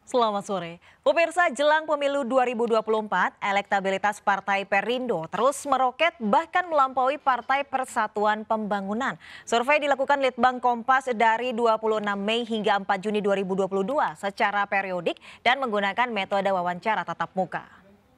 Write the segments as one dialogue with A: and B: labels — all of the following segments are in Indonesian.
A: Selamat sore. Pemirsa, jelang pemilu 2024, elektabilitas Partai Perindo terus meroket bahkan melampaui Partai Persatuan Pembangunan. Survei dilakukan Litbang Kompas dari 26 Mei hingga 4 Juni 2022 secara periodik dan menggunakan metode wawancara tatap muka.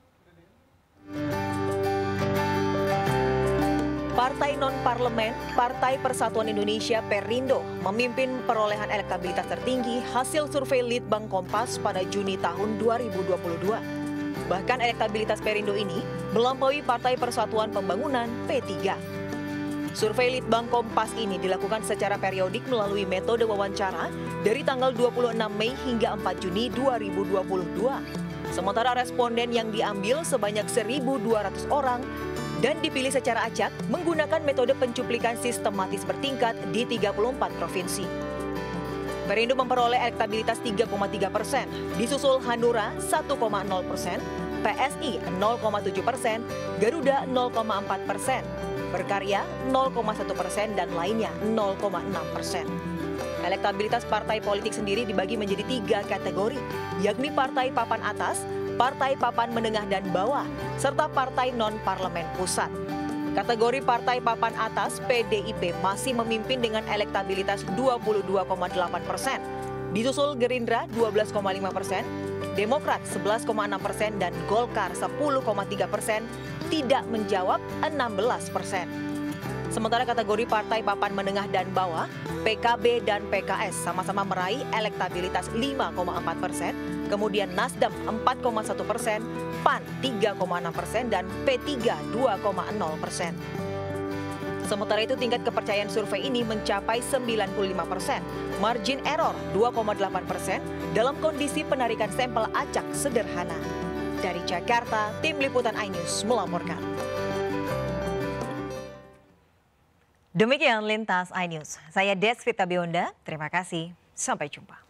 A: Partai non-parlemen, Partai Persatuan Indonesia Perindo, memimpin perolehan elektabilitas tertinggi hasil survei Litbang Kompas pada Juni tahun 2022. Bahkan elektabilitas Perindo ini melampaui Partai Persatuan Pembangunan P3. Survei Litbang Kompas ini dilakukan secara periodik melalui metode wawancara dari tanggal 26 Mei hingga 4 Juni 2022. Sementara responden yang diambil sebanyak 1.200 orang dan dipilih secara acak menggunakan metode pencuplikan sistematis bertingkat di 34 provinsi. Perindo memperoleh elektabilitas 3,3%, disusul Hanura 1,0%, PSI 0,7%, Garuda 0,4%, Berkarya 0,1% dan lainnya 0,6%. Elektabilitas partai politik sendiri dibagi menjadi 3 kategori, yakni partai papan atas, partai papan menengah dan bawah, serta partai non-parlemen pusat. Kategori partai papan atas, PDIP masih memimpin dengan elektabilitas 22,8%, disusul Gerindra 12,5%, Demokrat 11,6% dan Golkar 10,3%, tidak menjawab 16%. Sementara kategori partai papan menengah dan bawah, PKB dan PKS sama-sama meraih elektabilitas 5,4%, kemudian Nasdem 4,1%, PAN 3,6% dan P3 2,0%. Sementara itu tingkat kepercayaan survei ini mencapai 95%, margin error 2,8% dalam kondisi penarikan sampel acak sederhana. Dari Jakarta, Tim Liputan iNews melaporkan. Demikian Lintas iNews. Saya Desvita Bionda, terima kasih. Sampai jumpa.